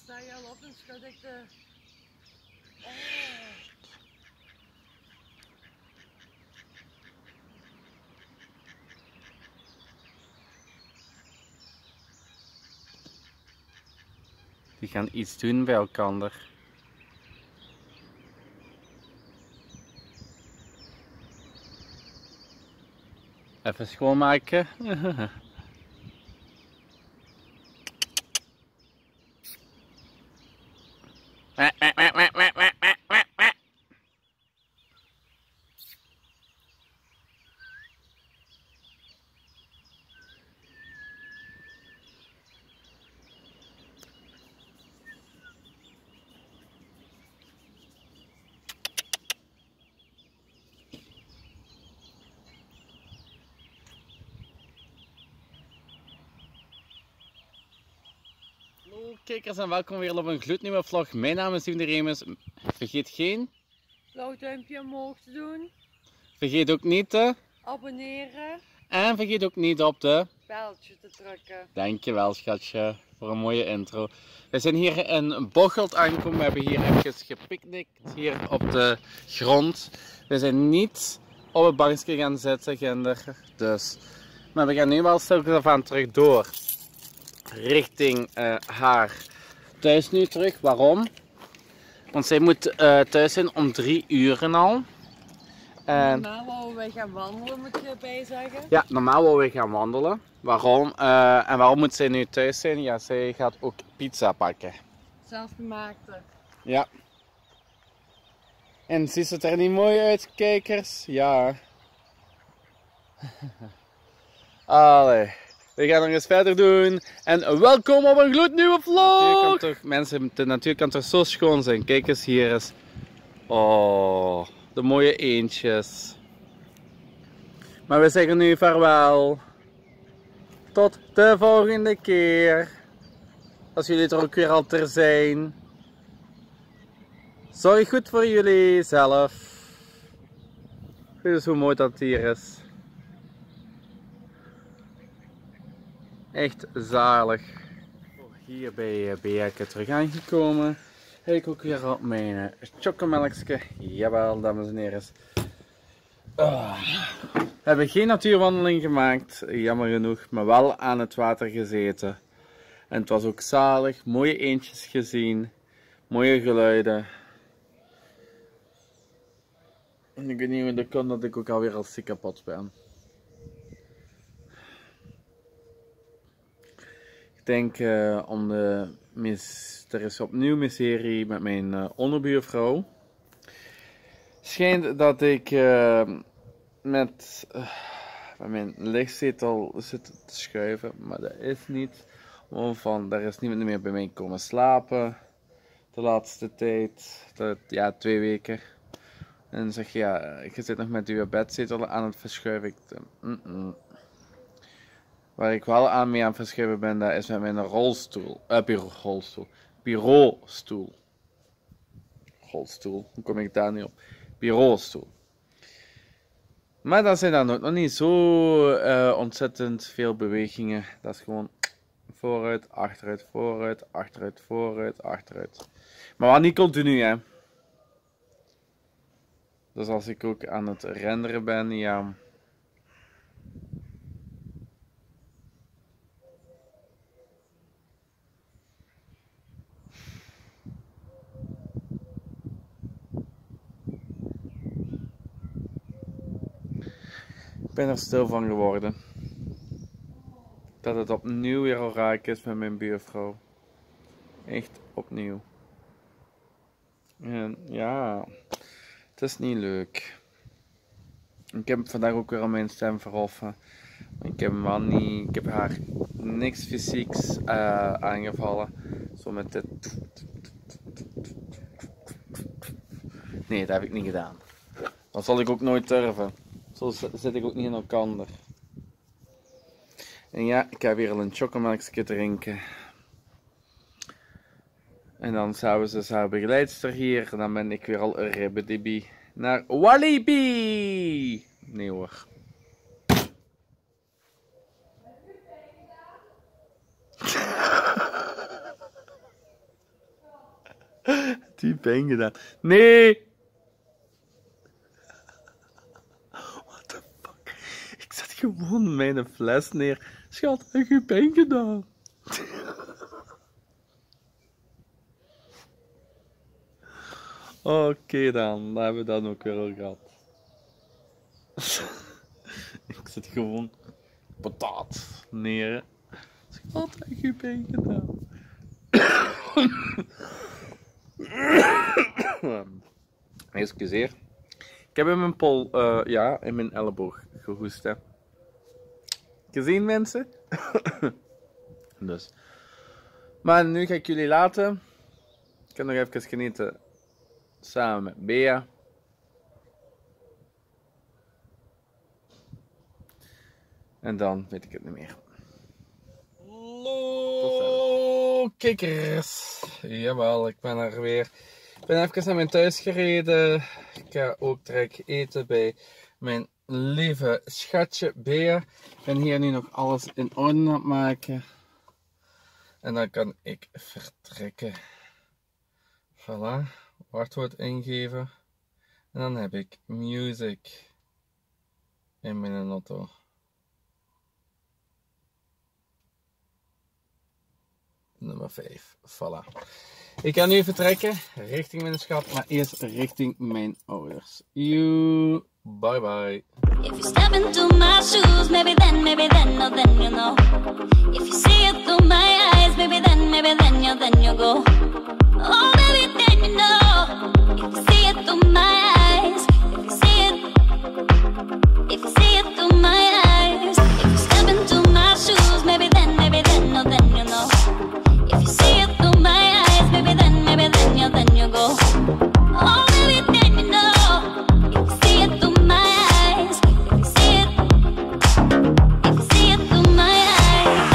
sta je al op en schud ik de... Oh. Die gaan iets doen bij elkaar. Even schoonmaken. Hallo kijkers en welkom weer op een gloednieuwe vlog. Mijn naam is Steven de Remus. Vergeet geen Blauw duimpje omhoog te doen. Vergeet ook niet te Abonneren. En vergeet ook niet op de Belletje te drukken. Dankjewel schatje voor een mooie intro. We zijn hier in Bocholt aangekomen. We hebben hier even gepicnict hier op de grond. We zijn niet op het bankje gaan zitten, Ginder. Dus. Maar we gaan nu wel stilletjes af aan terug door. Richting haar thuis nu terug. Waarom? Want zij moet thuis zijn om 3 uur al. Normaal wouden wij gaan wandelen, moet je erbij zeggen. Ja, normaal wouden we gaan wandelen. Waarom? En waarom moet zij nu thuis zijn? Ja, zij gaat ook pizza pakken. Zelfgemaakte. Ja. En ziet het er niet mooi uit, kijkers? Ja. Allee. We gaan nog eens verder doen. En welkom op een gloednieuwe vlog! De natuur kan toch zo schoon zijn. Kijk eens hier eens. Oh, de mooie eendjes. Maar we zeggen nu vaarwel. Tot de volgende keer. Als jullie er ook weer al ter zijn. Zorg goed voor jullie zelf. Kijk eens hoe mooi dat hier is. Echt zalig. Hier bij Beerke terug aangekomen. Heb ik ook weer op mijn chocomelkje. Jawel, dames en heren. We hebben geen natuurwandeling gemaakt, jammer genoeg, maar wel aan het water gezeten. En het was ook zalig, mooie eendjes gezien, mooie geluiden. En ik weet niet hoe dat komt dat ik ook alweer al ziek kapot ben. Ik denk er is opnieuw miserie met mijn onderbuurvrouw. Schijnt dat ik met mijn lichtzetel zit te schuiven, maar dat is niet. Van, daar is niemand meer bij mij komen slapen de laatste tijd, ja 2 weken. En dan zeg je, ja, je zit nog met uw bedzetel aan het verschuiven. Waar ik wel mee aan het verschuiven ben, dat is met mijn rolstoel. Bureaustoel. Rolstoel, hoe kom ik daar nu op? Bureaustoel. Maar dat zijn dan ook nog niet zo ontzettend veel bewegingen. Dat is gewoon vooruit, achteruit, vooruit, achteruit, vooruit, achteruit. Maar wel niet continu, hè. Dus als ik ook aan het renderen ben, ja. Ik ben er stil van geworden. Dat het opnieuw weer al raak is met mijn buurvrouw. Echt opnieuw. En ja, het is niet leuk. Ik heb vandaag ook weer aan mijn stem verhoffen. Ik heb haar niks fysieks aangevallen. Zo met dit. Nee, dat heb ik niet gedaan. Dat zal ik ook nooit durven. Zo zit ik ook niet in elkaar. En ja, ik ga weer al een chocomelkje drinken. En dan s'avonds is haar begeleidster hier. En dan ben ik weer al ribbedibi naar Walibi. Nee hoor. Die pijn gedaan. Nee! What the fuck? Ik zet gewoon mijn fles neer. Schat, heb je pijn gedaan? Oké dan hebben we dat ook weer al gehad. Ik zet gewoon patat neer. Schat, heb je pijn gedaan? Excuseer. Ik heb in mijn in mijn elleboog gehoest. Hè. Gezien, mensen? Dus. Maar nu ga ik jullie laten. Ik kan nog even genieten samen met Bea. En dan weet ik het niet meer. Hallo kikkers! Jawel, ik ben er weer. Ik ben even naar mijn thuis gereden. Ik ga ook direct eten bij mijn lieve schatje Bea. Ik ben hier nu nog alles in orde aan het maken. En dan kan ik vertrekken. Voilà, wachtwoord ingeven. En dan heb ik music in mijn auto. Nummer 5. Voilà. Ik ga nu vertrekken richting mijn schat, maar eerst richting mijn ouders. You, bye bye. If you step into my shoes, maybe then, oh then you know. If you see it through my eyes, maybe then you go. Oh baby, then you know. If you see it through my eyes, if you see it through my eyes. If you step into my shoes, maybe then, oh then you know. If you see it through my eyes, maybe then you go. Oh, maybe then you know. If you see it through my eyes, if you see it through my eyes,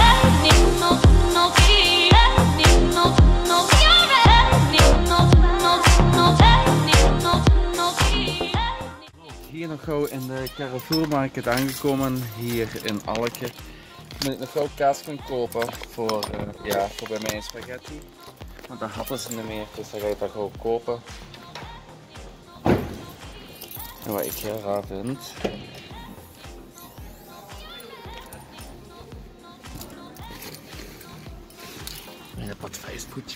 hier nog gauw in de Carrefour Market aangekomen, hier in Alke. Moet ik nog gauw kaas gaan kopen voor bij mijn spaghetti. Want dat hadden ze niet meer, dus dan ga ik dat gauw kopen. En wat ik heel raar vind. Een pot fastfoodje.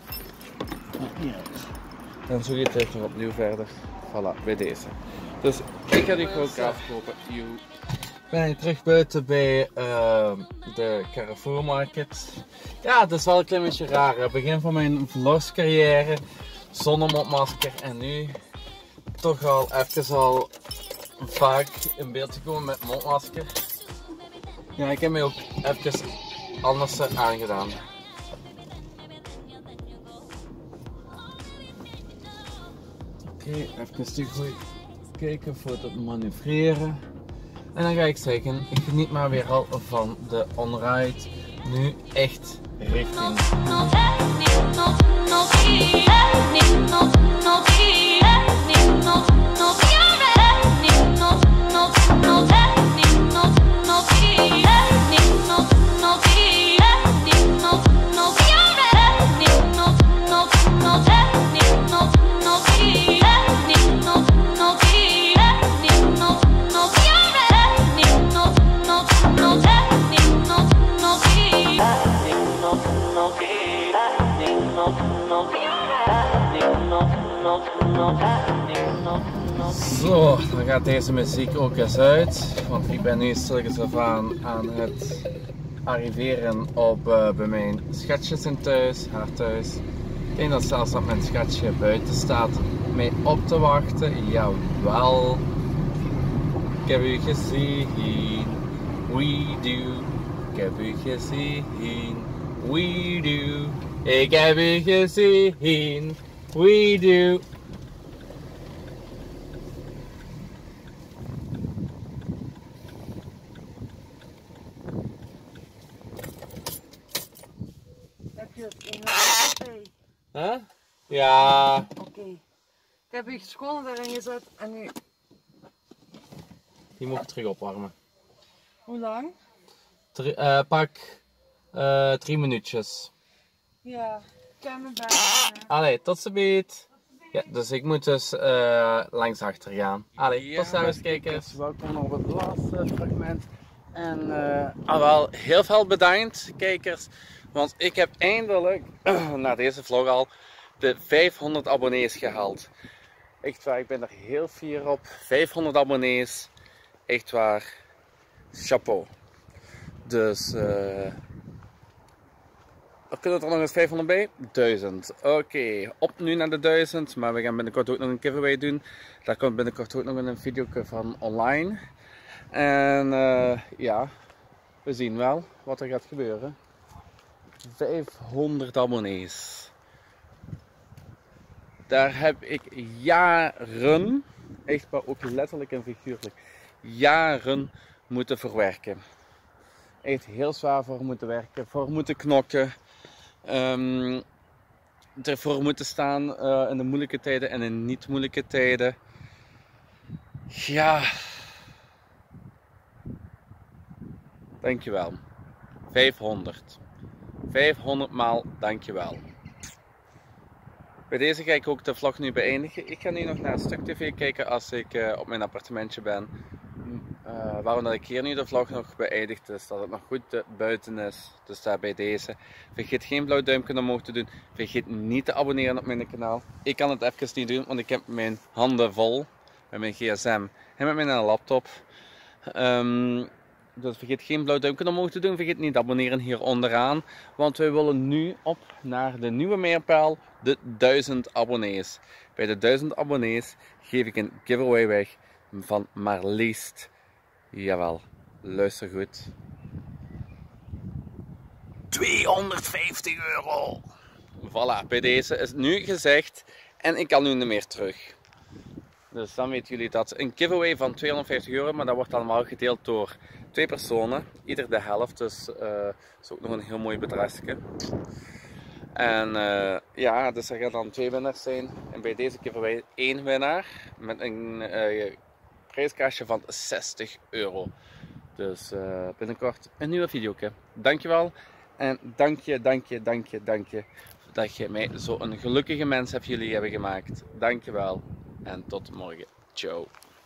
Dan zoek je het even nog opnieuw verder. Voilà, bij deze. Dus ik ga die gewoon kaas kopen. Ik ben hier terug buiten bij de Carrefour Market. Ja, het is wel een klein beetje raar. Het begin van mijn vlogscarrière, zonnemondmasker en nu toch al even vaak in beeld gekomen met mondmasker. Ja, ik heb me ook even anders aangedaan. Oké, even goed kijken voor het manoeuvreren. En dan ga ik zeggen, ik geniet maar weer al van de onride. Nu echt richting. Zo, dan gaat deze muziek ook eens uit, want ik ben nu stilletjes af aan het arriveren op bij mijn schatjes in haar thuis. Ik denk dat zelfs dat mijn schatje buiten staat mij op te wachten. Jawel, ik heb u gezien, we do. Ik heb u gezien, we do. Ik heb u gezien, we do. Heb je het in de café? Huh? Ja. Oké. Ik heb je schoenen erin gezet en nu... Die moet ik terug opwarmen. Hoe lang? Pak 3 minuutjes. Ja. kan me bij. Allee, tot ziens. Ja, dus ik moet dus langs achter gaan. Allee, tot ziens kijkers. Welkom op het laatste fragment. En wel, heel veel bedankt kijkers. Want ik heb eindelijk, na deze vlog al, de 500 abonnees gehaald. Echt waar, ik ben er heel fier op. 500 abonnees. Echt waar. Chapeau. Dus kunnen er nog eens 500 bij? 1000. Oké, op nu naar de 1000. Maar we gaan binnenkort ook nog een giveaway doen. Daar komt binnenkort ook nog een video van online. En ja, we zien wel wat er gaat gebeuren. 500 abonnees. Daar heb ik jaren, echt maar ook letterlijk en figuurlijk, jaren moeten verwerken. Echt heel zwaar voor moeten werken, voor moeten knokken. Ervoor moeten staan in de moeilijke tijden en in niet moeilijke tijden. Ja. Dankjewel. 500. 500 maal dankjewel. Bij deze ga ik ook de vlog nu beëindigen. Ik ga nu nog naar een stuk tv kijken als ik op mijn appartementje ben. Waarom dat ik hier nu de vlog nog beëindigd is, dat het nog goed buiten is. Dus daar bij deze. Vergeet geen blauw duimpje omhoog te doen. Vergeet niet te abonneren op mijn kanaal. Ik kan het even niet doen, want ik heb mijn handen vol. Met mijn gsm en met mijn laptop. Dus vergeet geen blauw duimpje omhoog te doen. Vergeet niet te abonneren hier onderaan. Want wij willen nu op naar de nieuwe mijlpaal, de 1000 abonnees. Bij de 1000 abonnees geef ik een giveaway weg van maar liefst, jawel, luister goed, €250. Voilà, bij deze is het nu gezegd en ik kan nu niet meer terug. Dus dan weten jullie dat. Een giveaway van €250, maar dat wordt allemaal gedeeld door 2 personen. Ieder de helft, dus dat is ook nog een heel mooi bedragje. En ja, dus er gaan dan 2 winnaars zijn. En bij deze giveaway 1 winnaar met een prijskastje van €60. Dus binnenkort een nieuwe video. Dankjewel. En dank je dat je mij zo'n gelukkige mens hebt jullie hebben gemaakt. Dankjewel. En tot morgen. Ciao.